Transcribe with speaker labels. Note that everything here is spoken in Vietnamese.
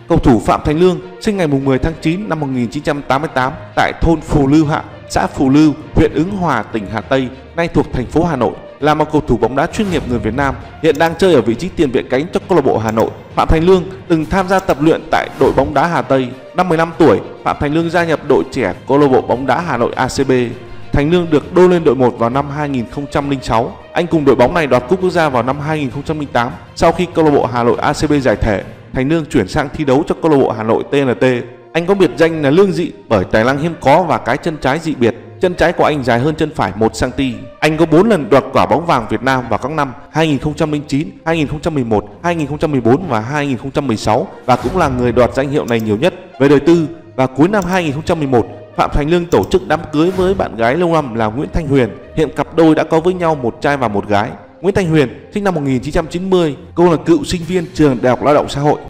Speaker 1: Cầu thủ Phạm Thành Lương sinh ngày 10 tháng 9 năm 1988 tại thôn Phù Lưu Hạ, xã Phù Lưu, huyện Ứng Hòa, tỉnh Hà Tây, nay thuộc thành phố Hà Nội, là một cầu thủ bóng đá chuyên nghiệp người Việt Nam, hiện đang chơi ở vị trí tiền vệ cánh cho câu lạc bộ Hà Nội. Phạm Thành Lương từng tham gia tập luyện tại đội bóng đá Hà Tây. Năm 15 tuổi, Phạm Thành Lương gia nhập đội trẻ câu lạc bộ bóng đá Hà Nội ACB. Thành Lương được đô lên đội 1 vào năm 2006. Anh cùng đội bóng này đoạt cúp quốc gia vào năm 2008. Sau khi câu lạc bộ Hà Nội ACB giải thể, Thành Lương chuyển sang thi đấu cho câu lạc bộ Hà Nội TNT. Anh có biệt danh là Lương dị bởi tài năng hiếm có và cái chân trái dị biệt. Chân trái của anh dài hơn chân phải 1 cm. Anh có 4 lần đoạt quả bóng vàng Việt Nam vào các năm 2009, 2011, 2014 và 2016 và cũng là người đoạt danh hiệu này nhiều nhất. Về đời tư, vào cuối năm 2011, Phạm Thành Lương tổ chức đám cưới với bạn gái lâu năm là Nguyễn Thanh Huyền. Hiện cặp đôi đã có với nhau một trai và một gái. Nguyễn Thanh Huyền sinh năm 1990, cô là cựu sinh viên trường Đại học Lao động Xã hội.